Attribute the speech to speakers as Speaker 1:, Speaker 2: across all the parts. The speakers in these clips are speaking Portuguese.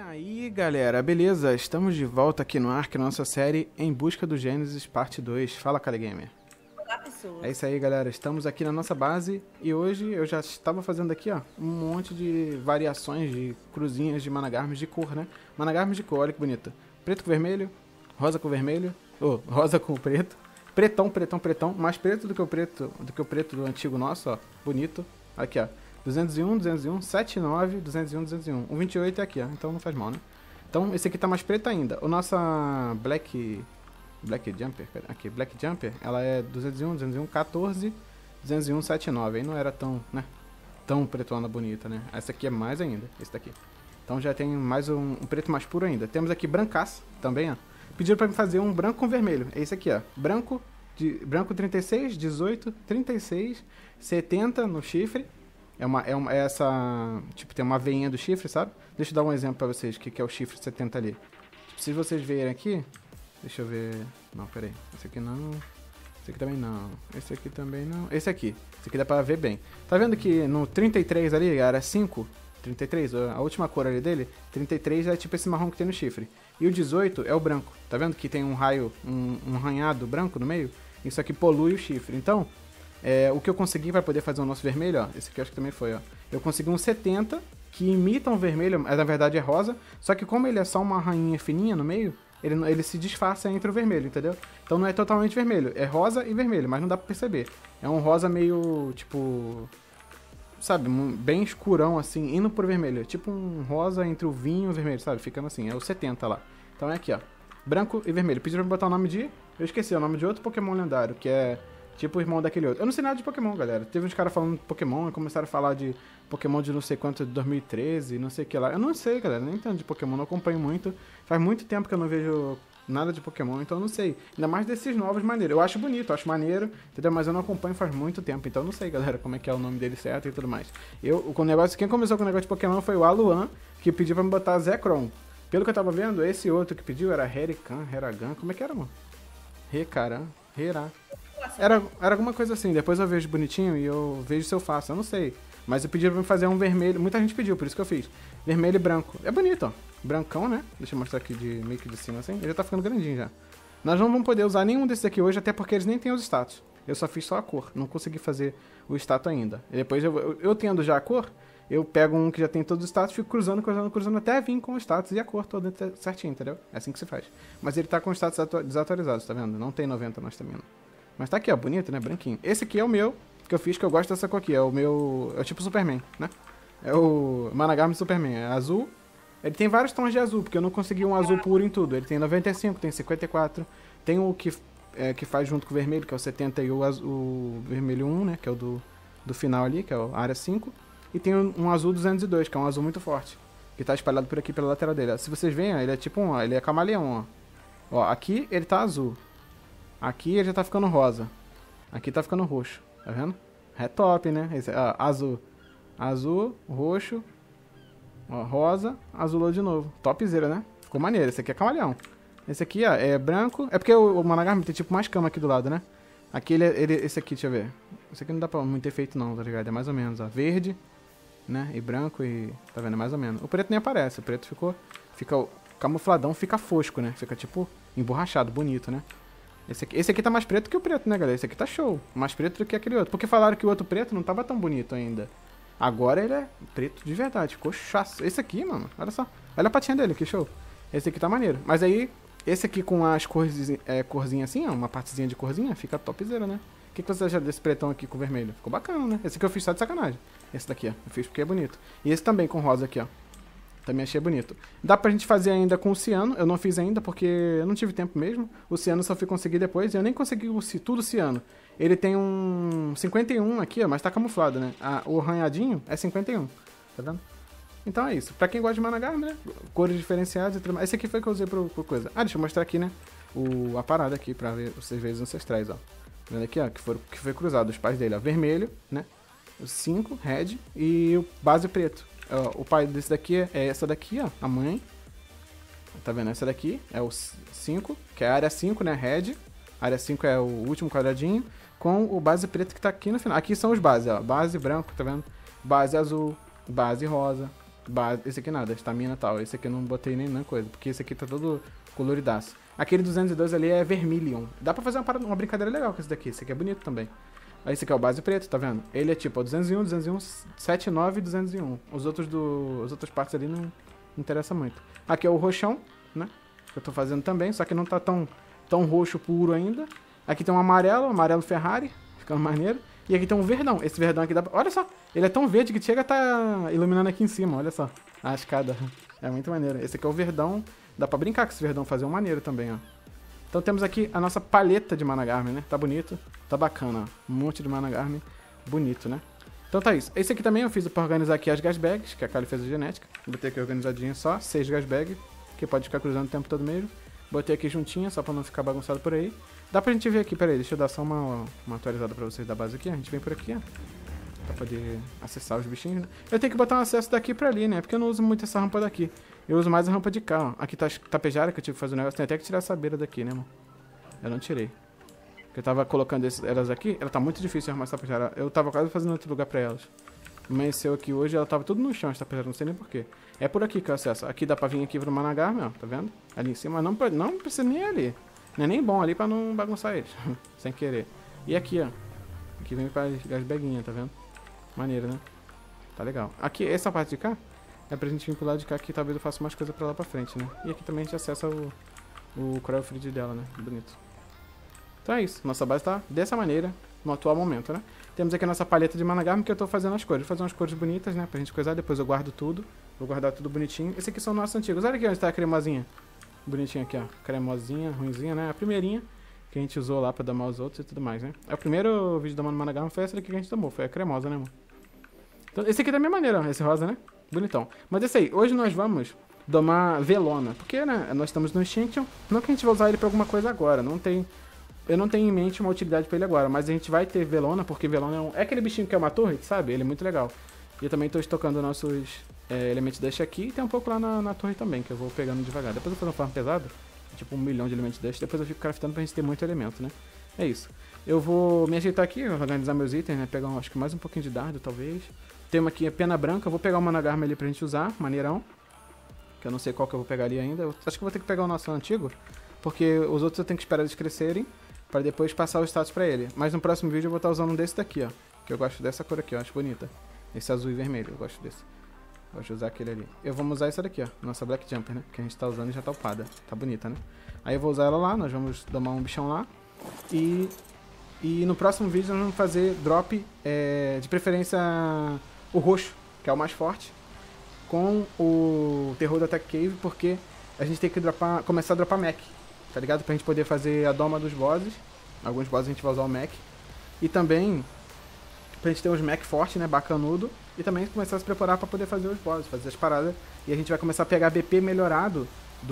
Speaker 1: aí, galera, beleza? Estamos de volta aqui no Ark, nossa série Em Busca do Gênesis, parte 2. Fala, Kali Gamer.
Speaker 2: Olá,
Speaker 1: É
Speaker 2: pessoas.
Speaker 1: isso aí, galera. Estamos aqui na nossa base e hoje eu já estava fazendo aqui, ó, um monte de variações de cruzinhas de managarmes de cor, né? Managarmes de cor, olha que bonita. Preto com vermelho, rosa com vermelho, rosa com preto, pretão, pretão, pretão, mais preto do que o preto do antigo nosso, ó, bonito. Aqui, ó. 201, 201, 79, 201, 201. O 28 é aqui, ó. Então não faz mal, né? Então esse aqui tá mais preto ainda. O nossa Black Jumper, aqui, Black Jumper, ela é 201, 201, 14, 201, 79. Aí não era tão, né? Tão pretona bonita, né? Essa aqui é mais ainda, esse daqui. Então já tem mais um preto mais puro ainda. Temos aqui brancaço também, ó. Pediram pra me fazer um branco com vermelho. É esse aqui, ó. Branco 36, 18, 36, 70 no chifre. É essa. Tipo, tem uma veinha do chifre, sabe? Deixa eu dar um exemplo pra vocês, que é o chifre 70 ali. Tipo, se vocês verem aqui. Deixa eu ver. Não, peraí. Esse aqui não. Esse aqui também não. Esse aqui também não. Esse aqui. Esse aqui dá pra ver bem. Tá vendo que no 33 ali era 5? 33, a última cor ali dele. 33 é tipo esse marrom que tem no chifre. E o 18 é o branco. Tá vendo que tem um raio, um arranhado branco no meio? Isso aqui polui o chifre. Então. O que eu consegui para poder fazer o nosso vermelho, ó. Esse aqui eu acho que também foi, ó. Eu consegui um 70 que imita um vermelho, mas na verdade é rosa. Só que como ele é só uma rainha fininha no meio, ele se disfarça entre o vermelho, entendeu? Então não é totalmente vermelho. É rosa e vermelho, mas não dá pra perceber. É um rosa meio, tipo... Sabe, bem escurão assim, indo pro vermelho. É tipo um rosa entre o vinho e o vermelho, sabe? Ficando assim, é o 70 lá. Então é aqui, ó. Branco e vermelho. Pediram pra botar o nome de... Eu esqueci, é o nome de outro Pokémon lendário, que é... Tipo o irmão daquele outro. Eu não sei nada de Pokémon, galera. Teve uns caras falando de Pokémon e começaram a falar de Pokémon de não sei quanto, de 2013, não sei o que lá. Eu não sei, galera. Nem entendo de Pokémon, não acompanho muito. Faz muito tempo que eu não vejo nada de Pokémon, então eu não sei. Ainda mais desses novos maneiros. Eu acho bonito, eu acho maneiro, entendeu? Mas eu não acompanho faz muito tempo, então eu não sei, galera, como é que é o nome dele certo e tudo mais. Quem começou com o negócio de Pokémon foi o Aluan, que pediu pra me botar Zekrom. Pelo que eu tava vendo, esse outro que pediu era Heragan. Como é que era, mano? Recaran, Hera. Era alguma coisa assim, depois eu vejo bonitinho e eu vejo se eu faço, eu não sei. Mas eu pedi pra me fazer um vermelho, muita gente pediu, por isso que eu fiz. Vermelho e branco. É bonito, ó. Brancão, né? Deixa eu mostrar aqui meio que de cima assim. Ele já tá ficando grandinho já. Nós não vamos poder usar nenhum desses aqui hoje, até porque eles nem têm os status. Eu só fiz só a cor, não consegui fazer o status ainda. E depois eu tendo já a cor, eu pego um que já tem todos os status, fico cruzando, até vir com o status e a cor toda certinho, entendeu? É assim que se faz. Mas ele tá com os status desatualizados, tá vendo? Não tem 90 nós também não. Mas tá aqui, ó, bonito, né? Branquinho. Esse aqui é o meu, que eu fiz, que eu gosto dessa cor aqui. É o meu... É o tipo Superman, né? É o Managarme Superman. É azul. Ele tem vários tons de azul, porque eu não consegui um azul puro em tudo. Ele tem 95, tem 54. Tem o que faz junto com o vermelho, que é o 70, e o vermelho 1, né? Que é o do final ali, que é a área 5. E tem um azul 202, que é um azul muito forte. Que tá espalhado por aqui pela lateral dele. Se vocês veem, ó, ele é tipo ele é camaleão, ó. Ó, aqui ele tá azul. Aqui ele já tá ficando rosa. Aqui tá ficando roxo. Tá vendo? É top, né? Esse, ó, azul. Azul, roxo. Ó, rosa, azulou de novo. Topzera, né? Ficou maneiro. Esse aqui é camaleão. Esse aqui, ó, é branco. É porque o Managarme tem tipo mais cama aqui do lado, né? Aqui esse aqui, deixa eu ver. Esse aqui não dá pra muito efeito não, tá ligado? É mais ou menos, ó. Verde, né? E branco e... Tá vendo? É mais ou menos. O preto nem aparece. O preto fica camufladão, fica fosco, né? Fica tipo emborrachado, bonito, né? Esse aqui tá mais preto que o preto, né, galera? Esse aqui tá show. Mais preto do que aquele outro. Porque falaram que o outro preto não tava tão bonito ainda. Agora ele é preto de verdade. Ficou chato. Esse aqui, mano, olha só. Olha a patinha dele, que show. Esse aqui tá maneiro. Mas aí, esse aqui com as corzinhas assim, ó. Uma partezinha de corzinha, fica topzera, né? O que você acha desse pretão aqui com vermelho? Ficou bacana, né? Esse aqui eu fiz só de sacanagem. Esse daqui, ó. Eu fiz porque é bonito. E esse também com rosa aqui, ó. Também achei bonito. Dá pra gente fazer ainda com o ciano. Eu não fiz ainda porque eu não tive tempo mesmo. O ciano só fui conseguir depois. E eu nem consegui tudo ciano. Ele tem um 51 aqui, ó, mas tá camuflado, né? O arranhadinho é 51. Tá vendo? Então é isso. Pra quem gosta de Managarme, né? Cores diferenciadas e tudo mais. Esse aqui foi que eu usei por coisa. Ah, deixa eu mostrar aqui, né? A parada aqui pra ver vocês verem os ancestrais, ó. Tá vendo aqui, ó? Que foi cruzado. Os pais dele, ó. Vermelho, né? O 5, red. E o base preto. O pai desse daqui é essa daqui, ó, a mãe. Tá vendo? Essa daqui é o 5, que é a área 5, né? Red. A área 5 é o último quadradinho. Com o base preto que tá aqui no final. Aqui são os bases, ó. Base branco, tá vendo? Base azul, base rosa, Esse aqui nada, estamina e tal. Esse aqui eu não botei nem coisa, porque esse aqui tá todo coloridaço. Aquele 202 ali é Vermilion. Dá pra fazer uma brincadeira legal com esse daqui. Esse aqui é bonito também. Aí esse aqui é o base preto, tá vendo? Ele é tipo 201, 201, 79 e 201. As outras partes ali não interessa muito. Aqui é o roxão, né? Que eu tô fazendo também, só que não tá tão roxo puro ainda. Aqui tem um amarelo Ferrari, ficando maneiro. E aqui tem um verdão. Esse verdão aqui dá pra... Olha só, ele é tão verde que chega a tá iluminando aqui em cima, olha só. A escada. É muito maneiro. Esse aqui é o verdão. Dá pra brincar com esse verdão, fazer um maneiro também, ó. Então temos aqui a nossa paleta de Mana Garmin, né? Tá bonito, tá bacana, ó. Um monte de Mana Garmin bonito, né? Então tá isso. Esse aqui também eu fiz pra organizar aqui as gas bags, que a Kali fez a genética. Botei aqui organizadinho só, 6 gas bags, que pode ficar cruzando o tempo todo mesmo. Botei aqui juntinha, só pra não ficar bagunçado por aí. Dá pra gente ver aqui, peraí, deixa eu dar só uma atualizada pra vocês da base aqui. A gente vem por aqui, ó. Pra poder acessar os bichinhos, né? Eu tenho que botar um acesso daqui pra ali, né? Porque eu não uso muito essa rampa daqui. Eu uso mais a rampa de cá, ó. Aqui tá a tapejara que eu tive que fazer um negócio. Tem até que tirar essa beira daqui, né, mano? Eu não tirei. Porque eu tava colocando elas aqui. Ela tá muito difícil de arrumar essa tapejara. Eu tava quase fazendo outro lugar pra elas. Amanheceu aqui hoje, ela tava tudo no chão, essa tapejara. Não sei nem porquê. É por aqui que eu acesso. Aqui dá pra vir aqui pro Mana Garmin, ó. Tá vendo? Ali em cima. Não precisa nem ir ali. Não é nem bom ali pra não bagunçar eles. Sem querer. E aqui, ó. Aqui vem pra gas baguinhas, tá vendo? Maneiro, né? Tá legal. Aqui, essa parte de cá é pra gente vir pro lado de cá, que talvez eu faça mais coisa pra lá pra frente, né? E aqui também a gente acessa o Cryo Feed dela, né? Bonito. Então é isso. Nossa base tá dessa maneira no atual momento, né? Temos aqui a nossa paleta de Mana Garmin, que eu tô fazendo as cores. Vou fazer umas cores bonitas, né? Pra gente coisar. Depois eu guardo tudo. Vou guardar tudo bonitinho. Esse aqui são nossos antigos. Olha aqui onde tá a cremosinha. Bonitinha aqui, ó. Cremosinha, ruinzinha, né? A primeirinha que a gente usou lá pra domar os outros e tudo mais, né? É o primeiro vídeo domando Mana Garmin foi essa daqui que a gente tomou. Foi a cremosa, né, mano? Então, esse aqui é da minha maneira, ó. Esse rosa, né? Bonitão. Mas esse aí, hoje nós vamos domar Velona. Porque, né, nós estamos no Extinction. Não que a gente vai usar ele pra alguma coisa agora. Eu não tenho em mente uma utilidade pra ele agora. Mas a gente vai ter Velona, porque Velona é aquele bichinho que é uma torre, sabe? Ele é muito legal. E eu também tô estocando nossos elementos dust aqui. E tem um pouco lá na torre também, que eu vou pegando devagar. Depois eu vou fazer um farm pesado. Tipo 1 milhão de elementos dust. Depois eu fico craftando pra gente ter muito elemento, né? É isso. Eu vou me ajeitar aqui, organizar meus itens, né? Pegar, acho que mais um pouquinho de dardo, talvez. Temos aqui a pena branca. Eu vou pegar o Mana Garmin ali pra gente usar, maneirão. Que eu não sei qual que eu vou pegar ali ainda. Eu acho que eu vou ter que pegar o nosso antigo. Porque os outros eu tenho que esperar eles crescerem pra depois passar o status pra ele. Mas no próximo vídeo eu vou estar usando um desse daqui, ó. Que eu gosto dessa cor aqui, ó. Acho bonita. Esse azul e vermelho, eu gosto desse. Gosto de usar aquele ali. Vamos usar essa daqui, ó. Nossa Black Jumper, né? Que a gente tá usando e já tá upada. Tá bonita, né? Aí eu vou usar ela lá. Nós vamos domar um bichão lá. E no próximo vídeo nós vamos fazer drop, de preferência, o roxo, que é o mais forte. Com o terror da Tech Cave, porque a gente tem que começar a dropar mech. Tá ligado? Pra gente poder fazer a doma dos bosses. Alguns bosses a gente vai usar o mech. E também pra gente ter uns mech fortes, né? Bacanudo. E também começar a se preparar pra poder fazer os bosses, fazer as paradas. E a gente vai começar a pegar BP melhorado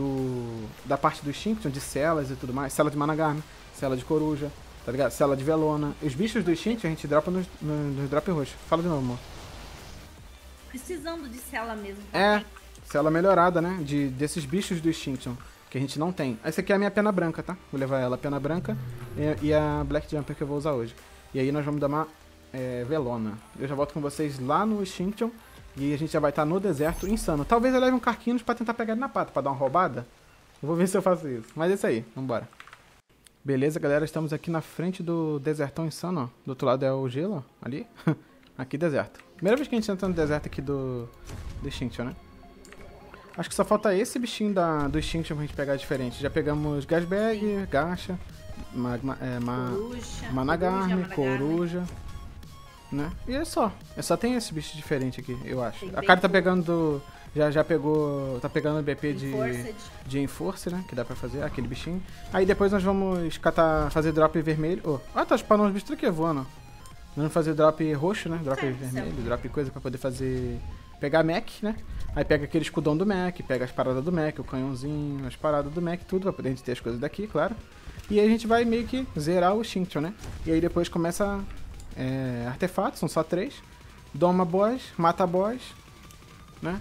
Speaker 1: da parte do Extinction, de celas e tudo mais. Cela de Mana Garmin, cela de coruja, tá ligado? Cela de Velona. Os bichos do Extinction a gente dropa nos drop roxo. Fala de novo, amor.
Speaker 2: Precisando de cela mesmo.
Speaker 1: Cela melhorada, né? Desses bichos do Extinction, que a gente não tem. Essa aqui é a minha pena branca, tá? Vou levar ela, a pena branca e a Black Jumper que eu vou usar hoje. E aí nós vamos domar Velona. Eu já volto com vocês lá no Extinction. E a gente já vai estar no deserto insano. Talvez eu leve um Carquinhos pra tentar pegar ele na pata, pra dar uma roubada. Eu vou ver se eu faço isso. Mas é isso aí, vambora. Beleza, galera, estamos aqui na frente do desertão insano, ó. Do outro lado é o gelo, ó, ali. Aqui, deserto. Primeira vez que a gente entra no deserto aqui do Extinction, né? Acho que só falta esse bichinho do Extinction pra gente pegar diferente. Já pegamos Gasbag, Gacha, Mana Garmin, Coruja, né? E é só. Tem esse bicho diferente aqui, eu acho. A cara tá pegando... Já pegou... Tá pegando o BP de Enforce, né? Que dá pra fazer, aquele bichinho. Aí depois nós vamos fazer drop vermelho. Tá spawnando os bichos aqui voando. Nós vamos fazer drop roxo, né? Drop vermelho, drop coisa pra poder fazer... Pegar mech, né? Aí pega aquele escudão do mech, pega as paradas do mech, o canhãozinho, as paradas do mech, tudo pra poder a gente ter as coisas daqui, claro. E aí a gente vai meio que zerar o Extinction, né? E aí depois começa artefatos, são só 3. Doma boss, mata boss, né?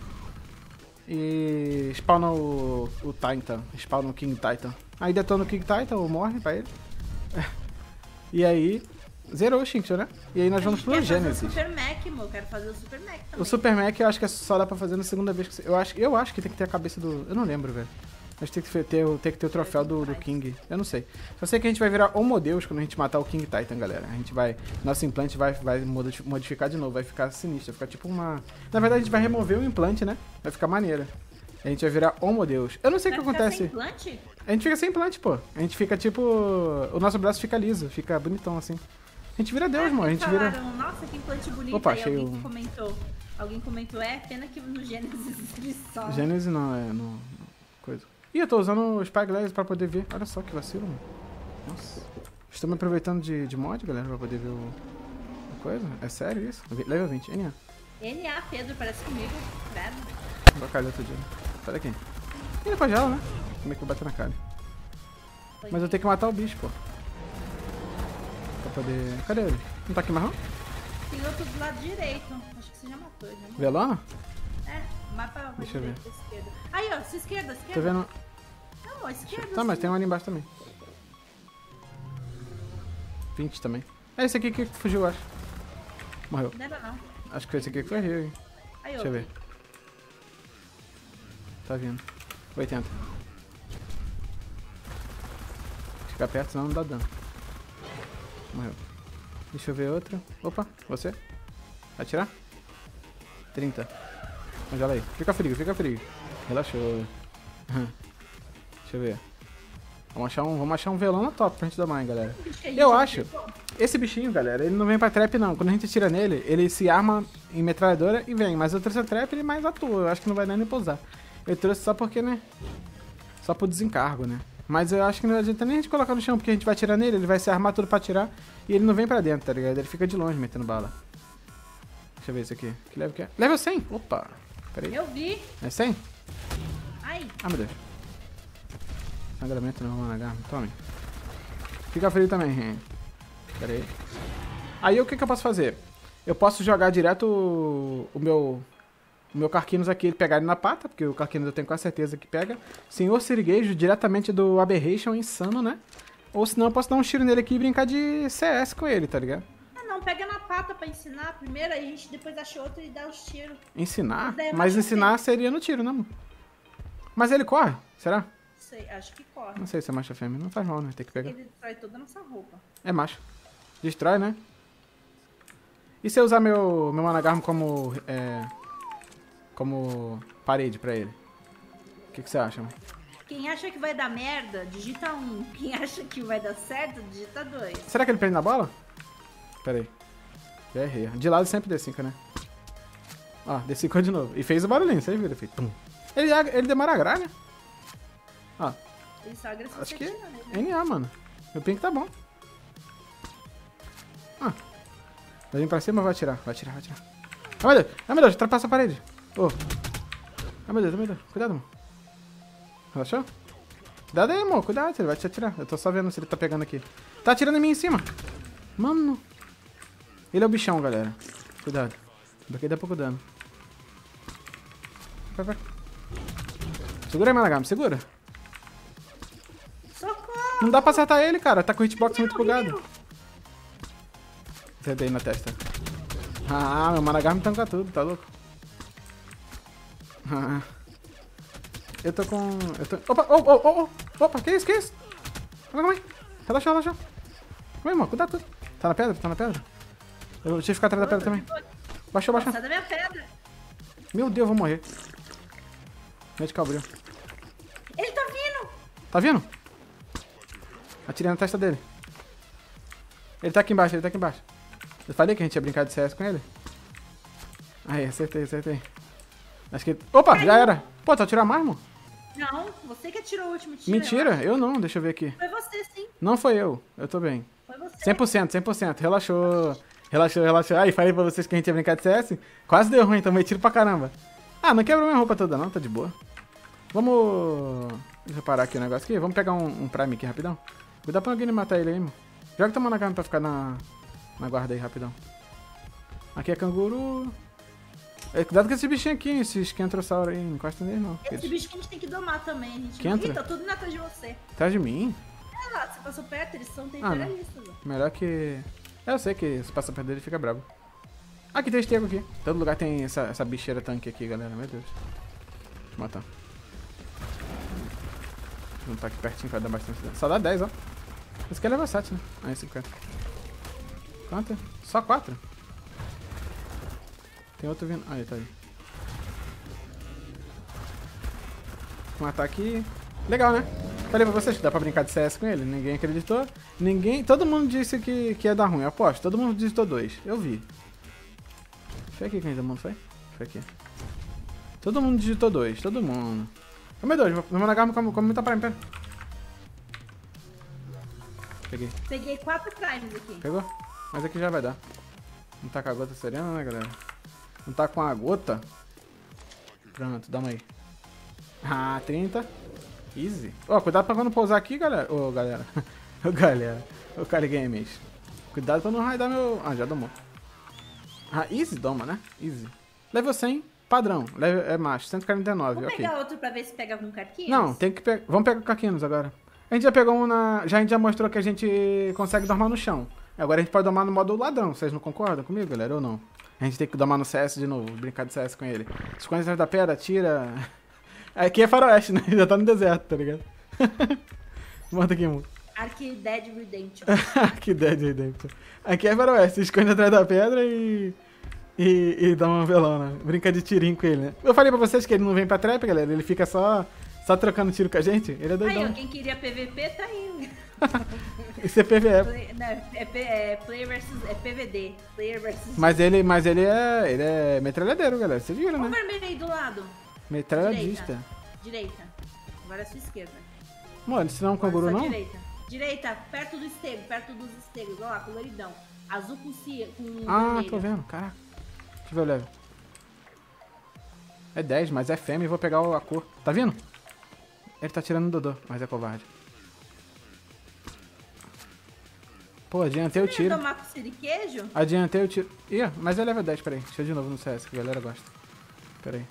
Speaker 1: E spawna o Titan, spawna o King Titan. Aí detona o King Titan ou morre pra ele. E aí Zerou o Xinction, né? E aí nós vamos pro
Speaker 2: Quer fazer o
Speaker 1: Genesis.
Speaker 2: Super Mac, amor. Quero fazer o Super Mac também.
Speaker 1: O Super Mac eu acho que só dá pra fazer na segunda vez que você... Eu acho que tem que ter a cabeça do... Eu não lembro, velho. Mas tem que ter o troféu do King. Eu não sei. Só sei que a gente vai virar Homodeus quando a gente matar o King Titan, galera. A gente vai... Nosso implante vai modificar de novo. Vai ficar sinistro. Vai ficar tipo uma... Na verdade, a gente vai remover o implante, né? Vai ficar maneira. A gente vai virar Homodeus. Eu não sei o que acontece.
Speaker 2: Sem implante?
Speaker 1: A gente fica sem implante, pô. A gente fica tipo... O nosso braço fica liso. Fica bonitão assim. A gente vira Deus, mano. A gente vira...
Speaker 2: Nossa, que implante bonito.
Speaker 1: Opa,
Speaker 2: aí
Speaker 1: achei
Speaker 2: alguém comentou. Alguém comentou, pena que no Gênesis ele só...
Speaker 1: Gênesis não, é no... Coisa. Ih, eu tô usando o Spyglass pra poder ver. Olha só que vacilo, mano. Nossa. Estou me aproveitando de mod, galera, pra poder ver a coisa. É sério isso? Level 20, NA.
Speaker 2: NA, Pedro, parece comigo. Credo.
Speaker 1: Vou cair outro dia. Sai daqui. Ele congela, né? Como é que eu vou bater na cara? Mas eu tenho que matar o bicho, pô. Pra poder... Cadê ele? Não tá aqui mais não?
Speaker 2: Tem outro do lado direito. Acho que você já matou ele, né?
Speaker 1: Velona?
Speaker 2: É, mapa
Speaker 1: Deixa eu ver.
Speaker 2: esquerda. Aí, ó, sua esquerda.
Speaker 1: Tô vendo...
Speaker 2: Não, a esquerda.
Speaker 1: Tá, mas
Speaker 2: sim.
Speaker 1: tem um ali embaixo também. 20 também. É esse aqui que fugiu, eu acho. Morreu.
Speaker 2: Não era não.
Speaker 1: Acho que foi esse aqui que fugiu, hein?
Speaker 2: Aí,
Speaker 1: Deixa eu ver. Tá vindo. 80. Fica perto, senão não dá dano. Morreu. Deixa eu ver outro. Opa, você? Vai atirar? 30. Congela aí. Fica frio, fica frio. Relaxou. Deixa eu ver. Vamos achar um velona top pra gente domar, hein, galera. Eu acho. Esse bichinho, galera, ele não vem pra trap, não. Quando a gente atira nele, ele se arma em metralhadora e vem. Mas eu trouxe a trap, ele mais atua. Eu acho que não vai nem pousar. Eu trouxe só porque, né? Só pro desencargo, né? Mas eu acho que não adianta nem a gente colocar no chão, porque a gente vai atirar nele, ele vai se armar tudo pra atirar e ele não vem pra dentro, tá ligado? Ele fica de longe metendo bala. Deixa eu ver isso aqui. Que level que é? Level 100! Opa! Pera aí.
Speaker 2: Eu vi.
Speaker 1: É 100?
Speaker 2: Ai.
Speaker 1: Ah, meu Deus. Sangramento não, mano. Tome. Fica frio também. Pera aí. Aí o que eu posso fazer? Eu posso jogar direto o meu Carquinos aqui, ele pegar ele na pata, porque o Carquinos eu tenho quase certeza que pega. Senhor Sirigueijo, diretamente do Aberration, insano, né? Ou senão eu posso dar um tiro nele aqui e brincar de CS com ele, tá ligado?
Speaker 2: Ah, não, pega na pata pra ensinar primeiro, aí a gente depois acha outro e dá os tiros.
Speaker 1: Ensinar?
Speaker 2: Mas
Speaker 1: Mas ensinar seria no tiro, né, amor? Mas ele corre? Será?
Speaker 2: Não sei, acho que corre.
Speaker 1: Não sei se é macho ou fêmea. Não faz mal, né? Tem que pegar.
Speaker 2: Ele destrói toda a nossa roupa.
Speaker 1: É macho. Destrói, né? E se eu usar meu Managarmo como... como parede pra ele? O que você acha, mano?
Speaker 2: Quem acha que vai dar merda, digita 1. Quem acha que vai dar certo, digita 2.
Speaker 1: Será que ele prende na bola? Pera aí. Já errei. De lado sempre D5, né? Ó, D5 de novo. E fez o barulhinho, vocês viram? Fez tum. Ele demora a agrar, né? Ó.
Speaker 2: Ele só agressivo.
Speaker 1: Acho que é NA, mano. Meu ping tá bom. Ah. Vai vir pra cima ou vai atirar? Vai atirar, vai atirar. Ai, meu Deus. Ai, meu Deus. Ultrapassa a parede. Ô. Ai, meu Deus. Ai, meu Deus. Cuidado, mano. Relaxou? Cuidado aí, amor. Cuidado. Ele vai te atirar. Eu tô só vendo se ele tá pegando aqui. Tá atirando em mim em cima. Mano. Ele é o bichão, galera. Cuidado. Daqui dá pouco dano. Vai. Segura aí, Managarmo. Segura.
Speaker 2: Socorro!
Speaker 1: Não dá pra acertar ele, cara. Tá com o hitbox muito bugado. Acertei na testa. Ah, meu Managarmo tanca tudo, tá louco? Ah. Eu tô com... Opa, que isso? Calma aí. Relaxa. Calma aí, irmão, cuidado tudo. Tá na pedra? Eu tive que ficar atrás da pedra também. Baixou.
Speaker 2: Sai da minha pedra.
Speaker 1: Meu Deus, eu vou morrer. Medical Bril.
Speaker 2: Ele tá vindo.
Speaker 1: Tá vindo? Atirei na testa dele. Ele tá aqui embaixo. Eu falei que a gente ia brincar de CS com ele. Aí, acertei. Acho que... Opa, já era. Pô, tu atirou mais, irmão?
Speaker 2: Não, você que atirou o último tiro.
Speaker 1: Mentira, eu não. Deixa eu ver aqui.
Speaker 2: Foi você, sim.
Speaker 1: Não foi eu. Eu tô bem.
Speaker 2: Foi você.
Speaker 1: 100%. Relaxou. Aí, falei pra vocês que a gente ia brincar de CS. Quase deu ruim, tomei tiro pra caramba. Ah, não quebrou minha roupa toda não, tá de boa. Vamos... Deixa eu parar aqui o negócio aqui. Vamos pegar um Prime aqui rapidão. Cuidado pra alguém matar ele aí, mano. Joga tua Managarmo pra ficar na guarda aí, rapidão. Aqui é canguru. Cuidado com esse bichinho aqui, esse esquentrossauro aí. Não encosta nele, não.
Speaker 2: Esse bicho que a gente tem que domar também. A gente...
Speaker 1: Que entra?
Speaker 2: Ih, tá tudo atrás de você.
Speaker 1: Atrás de mim?
Speaker 2: É lá, você passou perto, eles são territorialistas.
Speaker 1: Melhor que Eu sei que se passa perto dele, fica brabo. Aqui tem estego aqui. Todo lugar tem essa bicheira tanque aqui, galera. Meu Deus. Deixa eu matar. Não tá aqui pertinho, vai dar bastante dano. Só dá 10, ó. Esse aqui é level 7, né? Ah, 50. Quanto? Só 4? Tem outro vindo. Aí, tá aí. Vou matar aqui. Legal, né? Falei pra vocês que dá pra brincar de CS com ele. Ninguém acreditou. Todo mundo disse que ia dar ruim. Eu aposto. Todo mundo digitou 2. Eu vi. Foi aqui que ainda mundo foi? Foi aqui. Todo mundo digitou 2. Todo mundo. Oh, meu Deus. Meu Managarmo come muita prime. Pera. Peguei.
Speaker 2: Peguei 4 primes aqui.
Speaker 1: Pegou? Mas aqui já vai dar. Não tá com a gota serena, né, galera? Não tá com a gota? Pronto, dá uma aí. Ah, 30. Easy. Ó, cuidado pra quando pousar aqui, galera. Ô, galera. Ô, galera. Ô, cara games. Cuidado pra não raidar meu... Ah, já domou. Ah, easy doma, né? Easy. Level 100, padrão. Level é macho, 149,
Speaker 2: Vamos
Speaker 1: ok.
Speaker 2: pegar outro pra ver se pega algum carquinhos?
Speaker 1: Não, tem que pegar... Vamos pegar caquinos agora. A gente já pegou um na... A gente já mostrou que a gente consegue domar no chão. Agora a gente pode domar no modo ladrão. Vocês não concordam comigo, galera, ou não? A gente tem que domar no CS de novo, brincar de CS com ele. Esconde atrás da pedra, tira... Aqui é faroeste, né? Já tá no deserto, tá ligado? Manda aqui, mano.
Speaker 2: Ark Dead Redemption.
Speaker 1: Que Dead Redemption. Aqui é faroeste, esconde atrás da pedra e dá uma velona. Brinca de tirinho com ele, né? Eu falei pra vocês que ele não vem pra trap, galera. Ele fica só trocando tiro com a gente. Ele é doidão.
Speaker 2: Aí, ó, quem queria PVP tá aí.
Speaker 1: Isso é PVE.
Speaker 2: Não, é player versus... É PVD. Player versus...
Speaker 1: Mas ele é metralhadeiro, galera. Vocês viram,
Speaker 2: Olha o
Speaker 1: né?
Speaker 2: vermelho aí do lado.
Speaker 1: Metralhadista.
Speaker 2: Direita. Agora é a sua esquerda.
Speaker 1: Mano, isso não é um
Speaker 2: Agora
Speaker 1: canguru,
Speaker 2: sua
Speaker 1: não?
Speaker 2: Direita. Direita, perto do estego, perto dos estegos. Olha lá, coloridão. Azul com
Speaker 1: Ah,
Speaker 2: vermelho.
Speaker 1: tô vendo. Caraca. Deixa eu ver o level. É 10, mas é fêmea e vou pegar a cor. Tá vendo? Ele tá tirando o Dodô, mas é covarde. Pô, adiantei o
Speaker 2: Você
Speaker 1: tiro.
Speaker 2: ia tomar com siriquejo?
Speaker 1: Adiantei o tiro. Ih, mas é level 10, peraí. Deixa eu de novo no CS, que a galera gosta. Peraí.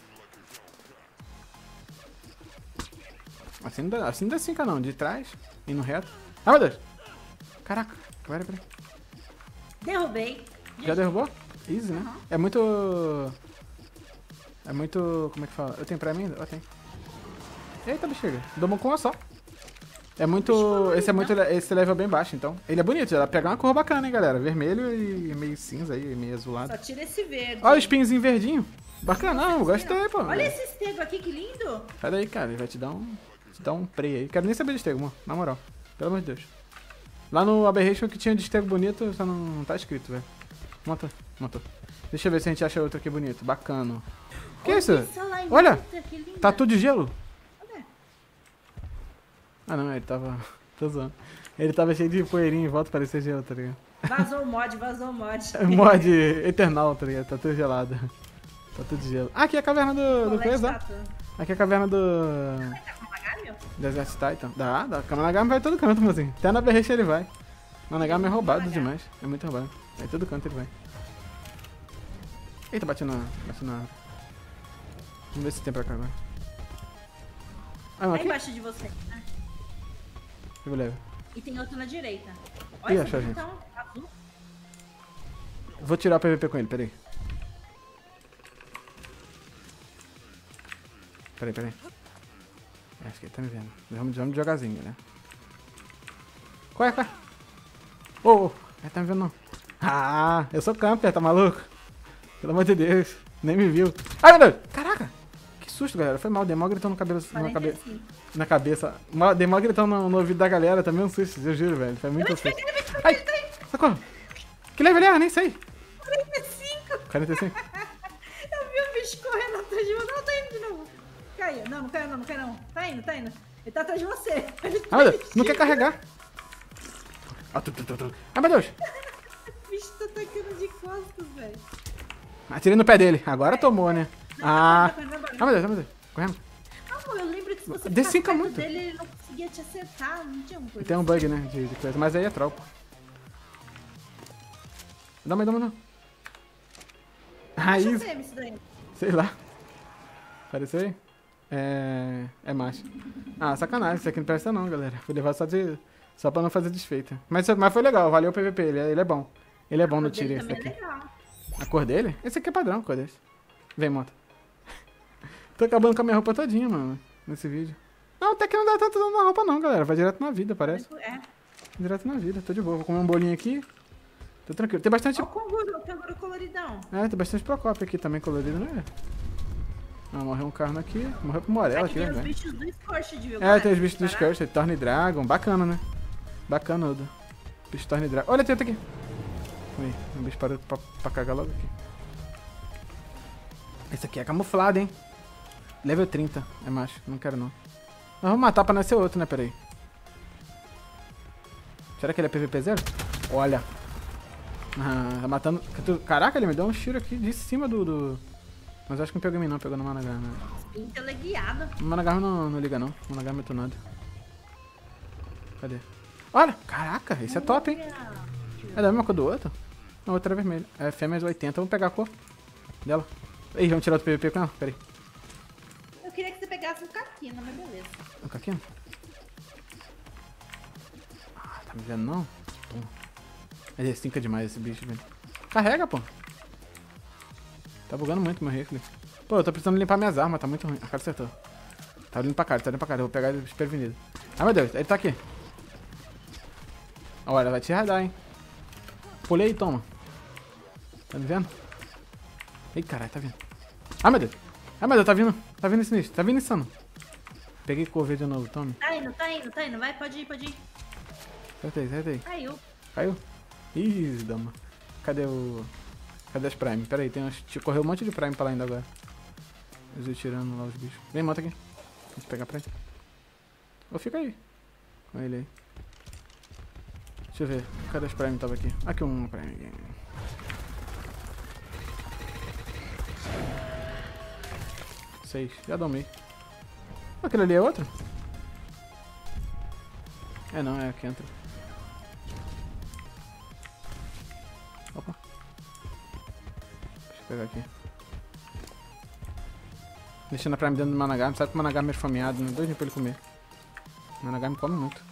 Speaker 1: Assim não dá 5 não, de trás, indo reto. Ah, meu Deus! Caraca, peraí.
Speaker 2: Derrubei.
Speaker 1: Já derrubou? Easy, né?
Speaker 2: Uhum.
Speaker 1: É muito... Como é que fala? Eu tenho pra mim ainda? Eu tenho. Eita, bexiga. Domou com uma só. É muito... Esse level é bem baixo, então. Ele é bonito, já dá pra pegar uma cor bacana, hein, galera. Vermelho e meio cinza aí, meio azulado.
Speaker 2: Só tira esse verde.
Speaker 1: Olha o spinzinho verdinho. Bacana, não, gostei, pô.
Speaker 2: Olha esse estego aqui, que lindo.
Speaker 1: Sai daí, cara, ele vai te dar um prey aí. Quero nem saber de estego, mano. Na moral. Pelo amor de Deus. Lá no Aberration que tinha de estego bonito, só não tá escrito, velho. Matou. Deixa eu ver se a gente acha outro aqui bonito. Bacana. Que isso?
Speaker 2: essa lá em
Speaker 1: Olha!
Speaker 2: volta, que linda.
Speaker 1: Tatu de gelo?
Speaker 2: Olha.
Speaker 1: Ah, não, ele tava... Tô zoando. Ele tava cheio de poeirinha em volta, parecia gelo, tá ligado?
Speaker 2: Vazou o mod.
Speaker 1: Mod Eternal, tá ligado? Tatu gelada. Tatu de gelo. Ah, aqui é a caverna do
Speaker 2: Colete
Speaker 1: coisa, ó.
Speaker 2: tatu.
Speaker 1: Aqui é a caverna do...
Speaker 2: Tá com magalho?
Speaker 1: Desert Titan. Dá. Kamanagami vai todo canto, mozinho. Até na berrecha ele vai. Managami é roubado demais. É muito roubado. Vai todo canto ele vai. Eita, bati na... Vamos ver se tem pra cá agora. Ah, não,
Speaker 2: Aí
Speaker 1: aqui?
Speaker 2: embaixo de você. Né?
Speaker 1: Eu levo.
Speaker 2: E tem outro na direita.
Speaker 1: Ih,
Speaker 2: Olha esse
Speaker 1: achou,
Speaker 2: aqui,
Speaker 1: gente.
Speaker 2: então, azul.
Speaker 1: Vou tirar o PVP com ele, peraí. Peraí. Acho que ele tá me vendo. Vamos devagarzinho, né? Qual é? Ô, ele tá me vendo não. Ah, eu sou camper, tá maluco? Pelo amor de Deus, nem me viu. Ai, meu Deus! Caraca! Que susto, galera. Foi mal, Demol gritando na cabeça. Demol gritando no ouvido da galera, também um susto, eu juro, velho. Foi muito susto. Ai, socorro! Que level ele é? Nem sei.
Speaker 2: 45!
Speaker 1: 45?
Speaker 2: Eu vi o bicho correndo atrás de você. Não, tá indo de novo. Caiu. Não caiu não. Tá indo. Ele tá atrás de você.
Speaker 1: Ah, meu Deus, não quer carregar. Ai, meu Deus.
Speaker 2: O bicho tá atacando de costas, velho.
Speaker 1: Atirei no pé dele. Agora tomou, né? Ah, meu Deus. Correndo.
Speaker 2: Não, eu lembro que se você
Speaker 1: Descinca
Speaker 2: ficasse perto
Speaker 1: muito.
Speaker 2: dele, ele não conseguia te acertar. Não tinha alguma coisa
Speaker 1: Tem um bug, né? De coisa. Mas aí é troll. Dá uma.
Speaker 2: Deixa eu
Speaker 1: Raiz.
Speaker 2: ver isso daí.
Speaker 1: Sei lá. Apareceu aí? É macho. Ah, sacanagem. Isso aqui não presta não, galera. Fui levar só pra não fazer desfeita. Mas foi legal. Valeu o PVP. Ele é bom. Ele é bom no
Speaker 2: O dele
Speaker 1: tiro, esse
Speaker 2: também é
Speaker 1: aqui.
Speaker 2: legal.
Speaker 1: A cor dele? Esse aqui é padrão, a cor desse. Vem, moto. Tô acabando com a minha roupa todinha, mano, nesse vídeo. Não, até que não dá tanto dano na roupa não, galera. Vai direto na vida, parece.
Speaker 2: É.
Speaker 1: Direto na vida, tô de boa. Vou comer um bolinho aqui. Tô tranquilo. Tem bastante...
Speaker 2: Ó o canguru coloridão.
Speaker 1: É, tem bastante Procópio aqui também colorido, né? Ah, morreu um carno aqui. Morreu pro Morella aqui,
Speaker 2: Aqui tem
Speaker 1: né,
Speaker 2: os
Speaker 1: velho?
Speaker 2: bichos do Scorched, viu?
Speaker 1: É, tem os bichos do Scourge, Thorn Dragon. Bacana, né? Bacana, Oda. Bicho Thorn Dragon. Olha, tem outro aqui. Ui, o bicho parou pra cagar logo aqui. Esse aqui é camuflado, hein? Level 30. É macho. Não quero, não. Nós vamos matar pra nascer outro, né? Pera aí. Será que ele é PVP zero? Olha. Ah, tá matando... Caraca, ele me deu um tiro aqui de cima do... Mas acho que não pegou em mim não, pegou no Managarm, né?
Speaker 2: Inteleguiado.
Speaker 1: O Managarm não liga não, o Managarm é tunado. Cadê? Olha! Caraca, esse é top, hein? É da mesma cor do outro? A outra é vermelha. É fêmeas 80, vamos pegar a cor dela. Ih, vamos tirar outro PVP com ela? Pera aí.
Speaker 2: Eu queria que você pegasse um caquino, mas beleza.
Speaker 1: O Caquino? Ah, tá me vendo não? Toma. Ele estinca demais esse bicho, velho. Carrega, pô. Tá bugando muito meu rifle. Pô, eu tô precisando limpar minhas armas, tá muito ruim. A cara acertou. Tá vindo pra cá, tá vindo pra cá. Eu vou pegar ele desprevenido. Ai, meu Deus, ele tá aqui. Olha, vai te radar, hein. Pulei e toma. Tá me vendo? Ih, caralho, tá vindo. Ai, meu Deus. Ai, meu Deus, tá vindo. Tá vindo esse nicho. Tá vindo insano. Peguei couve de novo, tome.
Speaker 2: Tá indo, tá indo, tá indo. Vai, pode ir, pode ir.
Speaker 1: Acertei, acertei.
Speaker 2: Caiu.
Speaker 1: Caiu? Ih, dama. Cadê o... Cadê as Prime? Pera aí, tem uns... Correu um monte de Prime pra lá ainda agora. Eles iam tirando lá os bichos. Vem, monta aqui. Deixa eu pegar Prime. Ou fica aí. Com ele aí. Deixa eu ver. Cadê as Prime que tava aqui? Aqui um Prime. Seis. Já domei. Aquele ali é outro? É não, é aqui entra. Opa. Deixa eu pegar aqui. Deixando a Prime dentro do Managarm. Sabe que o Managarm é esfomeado, né? Doidinho pra ele comer. O Managarm come muito.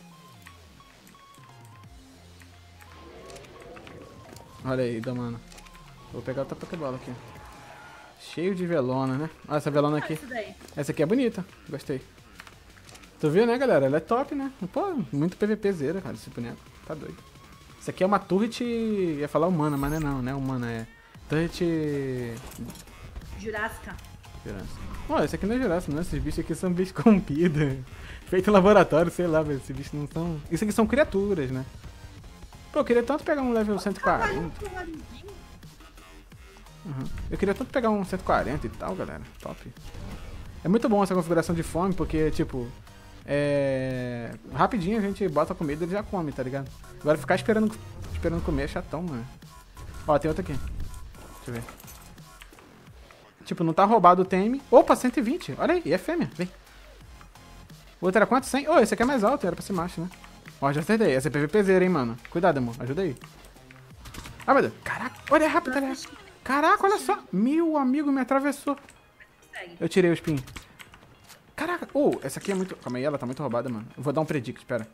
Speaker 1: Olha aí, Damana. Vou pegar outra Pokébola aqui. Cheio de velona, né? Olha essa velona aqui.
Speaker 2: Isso daí.
Speaker 1: Essa aqui é bonita. Gostei. Tu viu, né, galera? Ela é top, né? Pô, muito PVPzera, cara, esse boneco. Tá doido. Isso aqui é uma turret... Ia falar humana, mas não é humana, é... Turret...
Speaker 2: Jurássica.
Speaker 1: Ó, esse aqui não é Jurássico, não. Esses bichos aqui são bichos corrompidos. Feito em laboratório, sei lá, velho. Esses bichos não são... Isso aqui são criaturas, né? Pô, eu queria tanto pegar um level 140. Uhum. Eu queria tanto pegar um 140 e tal, galera. Top. É muito bom essa configuração de fome, porque, tipo... Rapidinho a gente bota a comida e ele já come, tá ligado? Agora ficar esperando comer é chatão, mano. Ó, tem outro aqui. Deixa eu ver. Tipo, não tá roubado o tame. Opa, 120. Olha aí, e é fêmea. Vem. O outro era quanto? 100? Oh, esse aqui é mais alto, era pra ser macho, né? Ó, já acertei. Essa é PVPzera, hein, mano. Cuidado, amor. Ajuda aí. Ah, meu Deus. Caraca. Olha, é rápido, olha. Caraca, olha só. Meu amigo me atravessou. Eu tirei o spin. Caraca. Oh, essa aqui é muito... Calma aí, ela tá muito roubada, mano. Eu vou dar um predict, espera.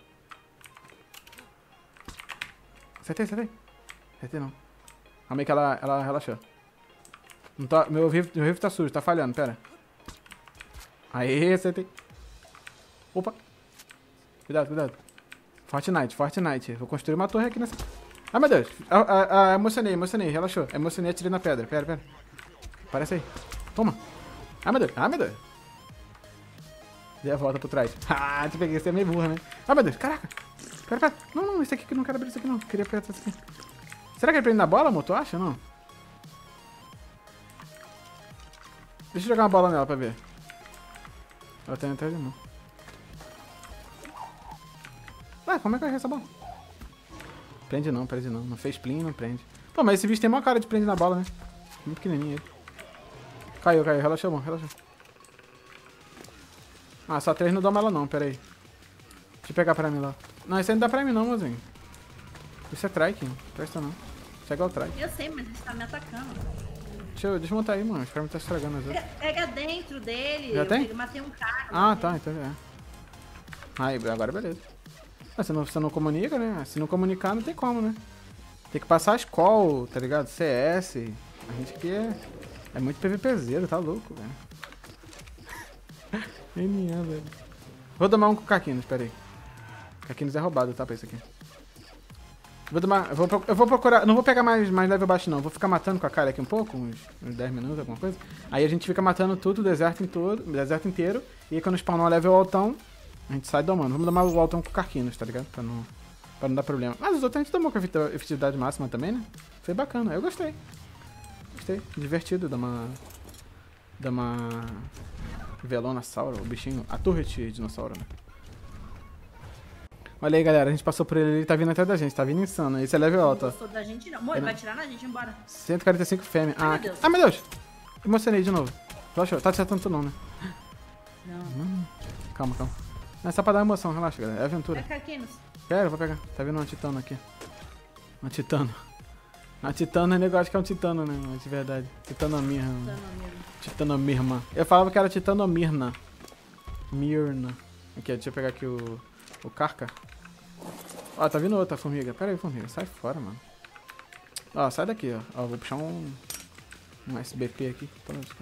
Speaker 1: Acertei. Acertei não. Calma aí que ela relaxou. Não tá... Meu rifle tá sujo, tá falhando, pera. Aê, acertei. Opa. Cuidado. Fortnite. Vou construir uma torre aqui nessa... Ah, meu Deus. Emocionei. Relaxou. Emocionei, atirei na pedra. Pera. Aparece aí. Toma. Ah, meu Deus. Dei a volta por trás. Ah, te peguei. Você é meio burra, né? Ah, meu Deus. Caraca. Pera. Não. Esse aqui que eu não quero abrir isso aqui, não. Queria apertar isso aqui. Será que ele prende na bola, amor? Tu acha ou não? Deixa eu jogar uma bola nela pra ver. Ela tá atrás de mão. Ué, como é que eu errei essa bola? Prende não. Não fez spleen, não prende. Pô, mas esse bicho tem maior cara de prende na bola, né? Muito pequenininho ele. Caiu. Relaxa, amor. Ah, só 3 não dá ela não, pera aí. Deixa eu pegar pra mim lá. Não, esse aí não dá pra mim não, mozinho. Isso é trike, não presta não. Isso é igual trike.
Speaker 2: Eu sei, mas ele tá me atacando.
Speaker 1: Deixa eu desmontar aí, mano. Os caras me tá estragando as outras.
Speaker 2: Pega dentro dele.
Speaker 1: Já tem?
Speaker 2: Eu matei um cara.
Speaker 1: Ah, tá, então é. Aí, agora beleza. Ah, você não comunica, né? Se não comunicar, não tem como, né? Tem que passar as call, tá ligado? CS. A gente aqui é muito PVPzeiro, tá louco, velho. NA, velho. Vou domar um com o Caquinos, pera aí. Caquinos é roubado, tá? Pra isso aqui. Eu vou procurar. Não vou pegar mais level baixo, não. Vou ficar matando com a cara aqui um pouco, uns 10 minutos, alguma coisa. Aí a gente fica matando tudo, o deserto inteiro. E aí quando spawnar o level altão, a gente sai domando. Vamos domar o altão com o Carquinos, tá ligado? Pra não dar problema. Mas os outros a gente tomou com a efetividade máxima também, né? Foi bacana, eu gostei. Gostei. Divertido dar uma Velonasauro, o bichinho. A turret dinossauro, né? Olha aí, galera, a gente passou por ele tá vindo até da gente, tá vindo insano. Esse é level alto, ó.
Speaker 2: Não gostou da gente, não. Amor, ele vai tirar na gente, embora.
Speaker 1: 145 fêmea.
Speaker 2: Ai, meu Deus.
Speaker 1: Ah, meu Deus! Emocionei de novo. Relaxa, tá acertando tu não, né?
Speaker 2: Não.
Speaker 1: Calma. Não é só pra dar emoção, relaxa, galera. É aventura.
Speaker 2: É Carquinos.
Speaker 1: Pera, eu vou pegar. Tá vendo uma titano aqui? Uma titano. Uma titano é negócio que é um titano, né? Mas de verdade. Titanomir. Titanomir. Eu falava que era titanomir. Mirna. Aqui, deixa eu pegar aqui o Carca. Ó, tá vindo outra formiga. Pera aí, formiga. Sai fora, mano. Ó, sai daqui, ó. Ó, vou puxar um SBP aqui.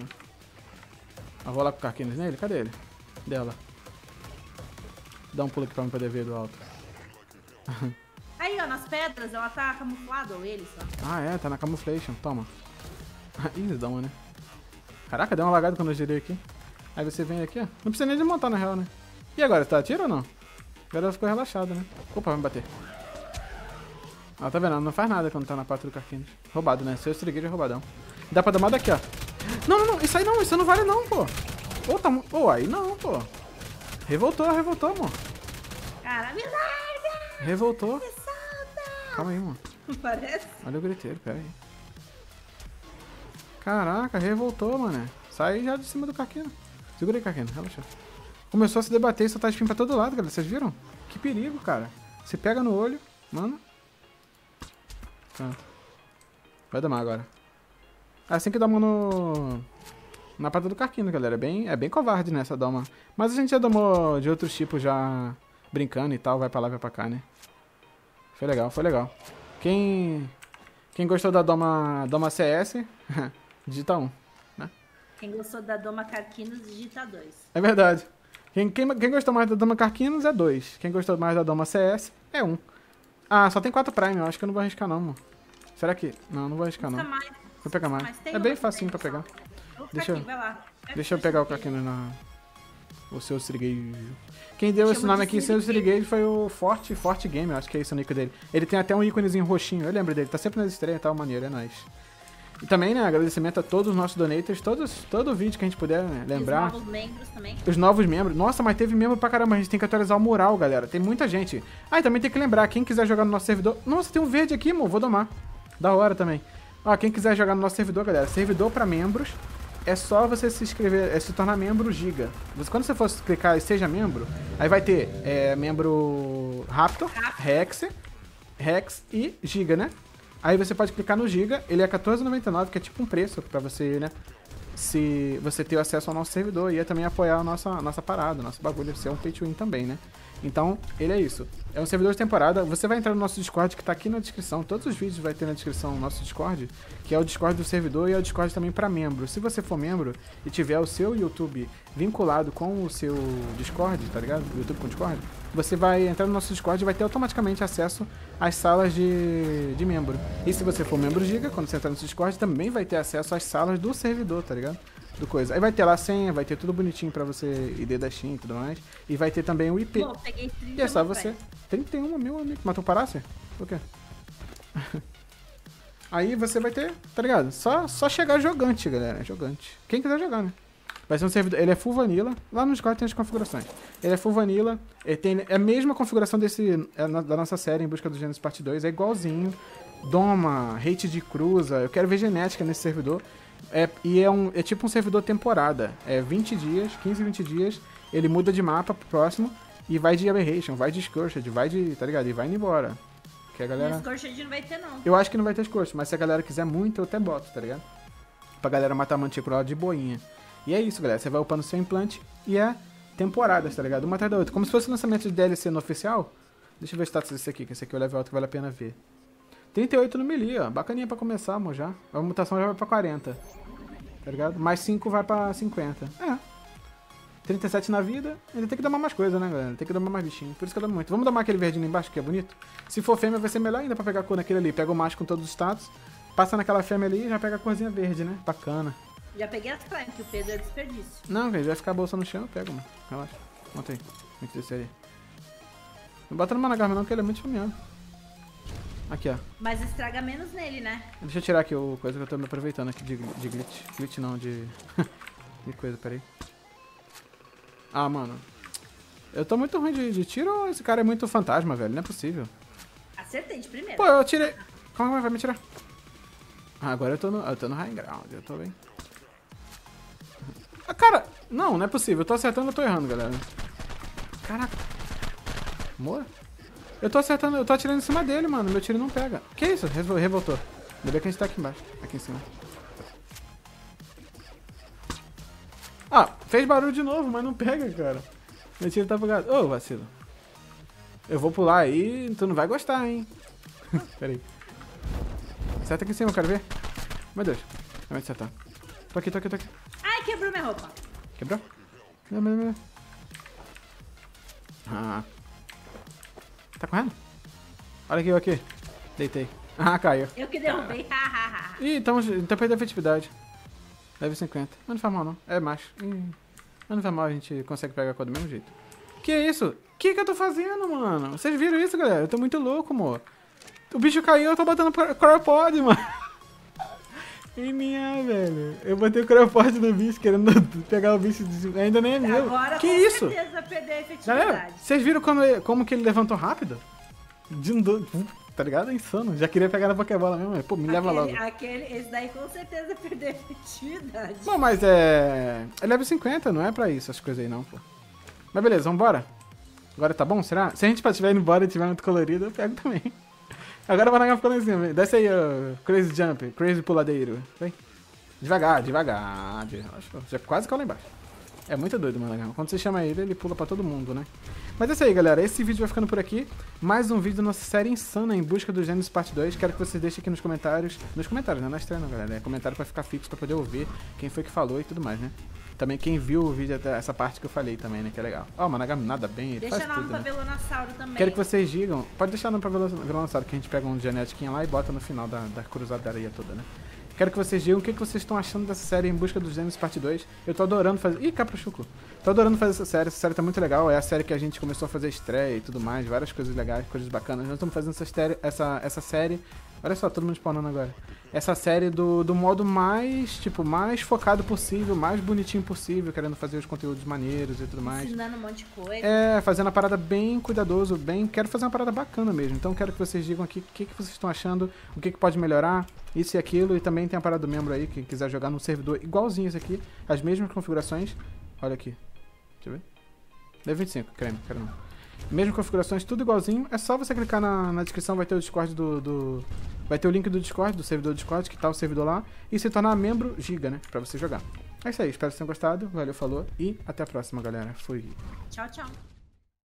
Speaker 1: Ó, vou lá com o Carquinhos nele. Cadê ele? Dela. Dá um pulo aqui pra mim poder ver do alto.
Speaker 2: Aí, ó, nas pedras, ela tá camuflada, ou ele só.
Speaker 1: Ah, é, tá na camouflation. Toma. Ih, dá uma, né? Caraca, deu uma lagada quando eu girei aqui. Aí você vem aqui, ó. Não precisa nem desmontar, na real, né? E agora, tá tiro ou não? Agora ela ficou relaxada, né? Opa, vai me bater. Ah, tá vendo? Ela não faz nada quando tá na pata do Carquinhos. Roubado, né? Seu Strigate é roubadão. Dá pra domar daqui, ó. Não. Isso aí não. Isso não vale não, pô. Ô, tá... Ô, aí não, pô. Revoltou, amor.
Speaker 2: Cara, me larga!
Speaker 1: Revoltou.
Speaker 2: Me solta!
Speaker 1: Calma aí, mano.
Speaker 2: Parece?
Speaker 1: Olha o griteiro, pera aí. Caraca, revoltou, mano. Sai já de cima do Carquino. Segura aí, Carquino, relaxa. Começou a se debater e soltar espinho pra todo lado, galera. Vocês viram? Que perigo, cara. Se pega no olho, mano. Tá. Vai domar agora. É assim que doma na pata do Carquino, galera. É bem covarde, né, essa doma. Mas a gente já domou de outros tipos já brincando e tal. Vai pra lá, vai pra cá, né? Foi legal. Quem gostou da doma CS, digita 1, né?
Speaker 2: Quem gostou da Doma Carquinos, digita 2.
Speaker 1: É verdade. Quem gostou mais da Doma Carquinos é 2. Quem gostou mais da Doma CS é 1. Ah, só tem 4 Prime. Eu acho que eu não vou arriscar não, mano. Será que... Não vou arriscar não. Vou pegar mais. É bem facinho pra pegar. Deixa eu pegar o Carquino o seu Strigate. Quem deu esse nome aqui, seu Strigate, foi o Forte Game. Eu acho que é esse o nick dele. Ele tem até um íconezinho roxinho. Eu lembro dele. Tá sempre nas estrelas e tal, maneiro. É nóis. E também, né, agradecimento a todos os nossos donators, todo vídeo que a gente puder, né, lembrar.
Speaker 2: Os novos membros também.
Speaker 1: Os novos membros. Nossa, mas teve membro pra caramba, a gente tem que atualizar o mural, galera. Tem muita gente. Ah, e também tem que lembrar, quem quiser jogar no nosso servidor... Nossa, tem um verde aqui, amor, vou domar. Da hora também. Ó, quem quiser jogar no nosso servidor, galera, servidor pra membros, é só você se inscrever, se tornar membro Giga. Quando você for clicar e seja membro, aí vai ter membro Raptor, Rex e Giga, né? Aí você pode clicar no Giga, ele é R$14,99, que é tipo um preço pra você, né? Se você ter acesso ao nosso servidor e também apoiar a nossa parada, nosso bagulho, ser um pay to win também, né? Então, ele é isso. É um servidor de temporada. Você vai entrar no nosso Discord, que tá aqui na descrição. Todos os vídeos vai ter na descrição o nosso Discord, que é o Discord do servidor e é o Discord também para membro. Se você for membro e tiver o seu YouTube vinculado com o seu Discord, tá ligado? YouTube com Discord, você vai entrar no nosso Discord e vai ter automaticamente acesso às salas de membro. E se você for membro Giga, quando você entrar no nosso Discord, também vai ter acesso às salas do servidor, tá ligado? Do coisa. Aí vai ter lá a senha, vai ter tudo bonitinho pra você, ID da Steam e tudo mais. E vai ter também o IP.
Speaker 2: Bom, peguei 31,
Speaker 1: e é só você. 31, meu amigo. Mas tu parasse? O quê? Aí você vai ter, tá ligado? Só chegar jogante, galera. Jogante. Quem quiser jogar, né? Vai ser um servidor. Ele é full vanilla. Lá no Discord tem as configurações. Ele é full vanilla. Ele tem a mesma configuração da nossa série Em Busca do Gênesis Parte 2. É igualzinho. Doma, rate de cruza. Eu quero ver genética nesse servidor. É tipo um servidor temporada. É 20 dias, 15, 20 dias. Ele muda de mapa pro próximo. E vai de Aberration, vai de Scourged, vai de... Tá ligado? E vai indo embora. Que a galera...
Speaker 2: Scourged não vai ter, não.
Speaker 1: Eu acho que não vai ter Scourged, mas se a galera quiser muito, eu até boto, tá ligado? Pra galera matar mantícula de boinha. E é isso, galera. Você vai upando seu implante e é temporadas, tá ligado? Uma atrás da outra. Como se fosse lançamento de DLC no oficial. Deixa eu ver o status desse aqui, que esse aqui é o level alto que vale a pena ver. 38 no melee, ó. Bacaninha pra começar, amor, já. A mutação já vai pra 40. Tá ligado? Mais 5 vai pra 50. É. 37 na vida. Ainda tem que domar mais coisa, né, galera? Tem que domar mais bichinho. Por isso que eu dou muito. Vamos domar aquele verdinho ali embaixo, que é bonito? Se for fêmea, vai ser melhor ainda pra pegar a cor naquele ali. Pega o macho com todos os status. Passa naquela fêmea ali e já pega a corzinha verde, né? Bacana.
Speaker 2: Já peguei as praias, que o Pedro é desperdício.
Speaker 1: Não, velho. Vai ficar a bolsa no chão, eu pego, mano. Relaxa. Monta aí. Vem descer aí. Não bota no Managarma não, que ele é muito fameado. Aqui, ó.
Speaker 2: Mas estraga menos nele, né?
Speaker 1: Deixa eu tirar aqui o coisa que eu tô me aproveitando aqui de glitch. Glitch não, de... de coisa, peraí. Ah, mano. Eu tô muito ruim de tiro ou esse cara é muito fantasma, velho? Não é possível.
Speaker 2: Acertei de primeira.
Speaker 1: Pô, eu tirei... Como é? Vai me tirar? Ah, agora eu tô no high ground. Eu tô bem. Ah, cara... Não, não é possível. Eu tô acertando, eu tô errando, galera. Caraca. Amor? Eu tô acertando, eu tô atirando em cima dele, mano. Meu tiro não pega. Que isso? Revoltou. Ainda bem que a gente tá aqui embaixo. Aqui em cima. Ah, fez barulho de novo, mas não pega, cara. Meu tiro tá bugado. Ô, vacilo. Eu vou pular aí, tu não vai gostar, hein. Pera aí. Acerta aqui em cima, eu quero ver. Meu Deus. Não vai acertar. Tô aqui.
Speaker 2: Ai, quebrou minha roupa.
Speaker 1: Quebrou? Não. Ah. Tá correndo? Olha aqui, eu aqui. Deitei. Ah, caiu.
Speaker 2: Eu que derrubei.
Speaker 1: Ih, então perdeu a efetividade. Leve 50. Mas não faz mal, não. É macho. Mas não faz mal, a gente consegue pegar a cor do mesmo jeito. Que isso? Que eu tô fazendo, mano? Vocês viram isso, galera? Eu tô muito louco, amor. O bicho caiu, eu tô botando cryopod, mano. velho. Eu botei o cryopod no bicho, querendo pegar o bicho. Ainda nem é meu.
Speaker 2: Agora,
Speaker 1: que
Speaker 2: com
Speaker 1: isso?
Speaker 2: certeza, perder a efetividade.
Speaker 1: Galera, vocês viram como que ele levantou rápido? Tá ligado? É insano. Já queria pegar na Pokébola mesmo. Pô, me leva logo.
Speaker 2: Esse daí com certeza perdeu a efetividade.
Speaker 1: Bom, mas é level 50, não é pra isso, as coisas aí não, pô. Mas beleza, vambora. Agora tá bom, será? Se a gente estiver indo embora e tiver muito colorido, eu pego também. Agora o Managarma ficou lá em cima, vem. Desce aí, Crazy Jump, Crazy Puladeiro. Vem. Devagar. Já quase caiu lá embaixo. É muito doido o Managarma. Quando você chama ele, ele pula pra todo mundo, né? Mas é isso aí, galera. Esse vídeo vai ficando por aqui. Mais um vídeo da nossa série insana Em Busca dos Gêmeos Parte 2. Quero que vocês deixem aqui nos comentários. Nos comentários, não é na estreia não, galera. É comentário pra ficar fixo, pra poder ouvir quem foi que falou e tudo mais, né? Também quem viu o vídeo até essa parte que eu falei também, né? Que é legal. Ó, o Managarma nada bem, ele
Speaker 2: Deixa
Speaker 1: faz
Speaker 2: nome
Speaker 1: tudo,
Speaker 2: pra
Speaker 1: né?
Speaker 2: Velonossauro também.
Speaker 1: Quero que vocês digam... Pode deixar nome pra Velonossauro, que a gente pega um genetiquinha lá e bota no final da cruzada da areia toda, né? Quero que vocês digam o que vocês estão achando dessa série Em Busca dos Gêmeos Parte 2. Eu tô adorando fazer... Ih, Caprochuco. Tô adorando fazer essa série tá muito legal. É a série que a gente começou a fazer estreia e tudo mais. Várias coisas legais, coisas bacanas. Nós estamos fazendo essa série... Olha só, todo mundo spawnando agora. Essa série do modo mais, mais focado possível, mais bonitinho possível, querendo fazer os conteúdos maneiros e tudo mais.
Speaker 2: Ensinando um monte de coisa.
Speaker 1: É, fazendo a parada bem cuidadoso, quero fazer uma parada bacana mesmo. Então quero que vocês digam aqui o que vocês estão achando, o que pode melhorar, isso e aquilo. E também tem a parada do membro aí, quem quiser jogar num servidor igualzinho esse aqui, as mesmas configurações. Olha aqui. Deixa eu ver. Level 25, quero não. Mesmas configurações, tudo igualzinho. É só você clicar na descrição, vai ter o Discord vai ter o link do Discord, do servidor do Discord, que tá o servidor lá. E se tornar membro Giga, né? Pra você jogar. É isso aí, espero que vocês tenham gostado. Valeu, falou. E até a próxima, galera. Fui.
Speaker 2: Tchau.